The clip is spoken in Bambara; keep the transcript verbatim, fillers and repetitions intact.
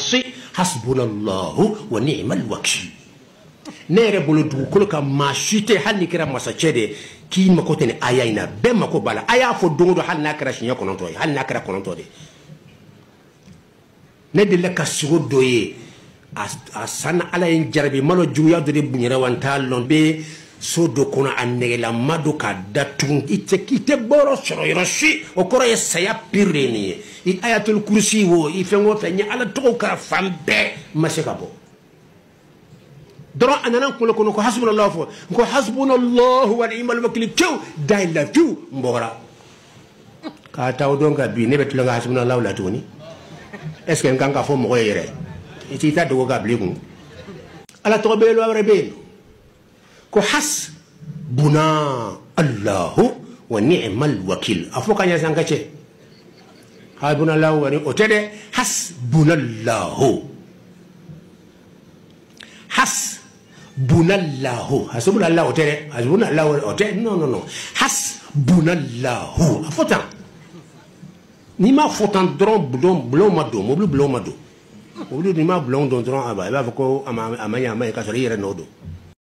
marché hasbunallahu wa ni'mal wakil nere bolo dugukolo ka maa si tɛ hali ni kɛra masacɛ de k'i mako tɛ ni aya in na bɛɛ mako b'a la a y'a fɔ don o don hali n'a kɛra siɲɛ kɔnɔntɔn ye hali n'a kɛra kɔnɔntɔn de ne delila ka sogo dɔ ye a sanna ala ye n jarabi ma dɔn juguya dɔ de bonya wa n t'a lɔn bɛ so dɔ kɔnɔ a nɛgɛlama dɔ k'a datugu i tɛ k'i tɛ bɔrɔ sɔrɔ yɔrɔ si o kɔrɔ ye saya piri de ye nin ye i ayatul kurusi wo i fɛn o fɛn n ye ala tɔgɔ kɛra fan bɛɛ ma se ka bɔ dɔrɔn a nana n kunkolo kɔnɔ ko hasbunallahu fɔ n ko hasbunallahu wa ni'mal wakil kew dayila fiw n bɔra k'a ta o dɔn ka bi ne bɛ tila ka hasbunallahu la tuguni est ce que n kan ka fɔ mɔgɔ ye yɛrɛ i t'i ta dogo ka bila i kun ala tɔgɔ belebeleba wɛrɛ bɛ yen ko hasbuna allahu wa ni'mal wakil a fɔ ka ɲɛ san ka cɛ hasbunallahu wa o tɛ dɛ hasbunallahu hasbunallahu hasbunallahu o tɛ dɛ hasbunallahu o tɛ non non non hasbunallahu a fɔ tan n'i ma fɔ tan dɔrɔn bulon bulon ma don mobili bulon ma don mobili n'i ma bulon don dɔrɔn a b'a fɔ ko a ma a ma ɲɛ a ma ɲɛ k'a sɔrɔ i yɛrɛ n'o don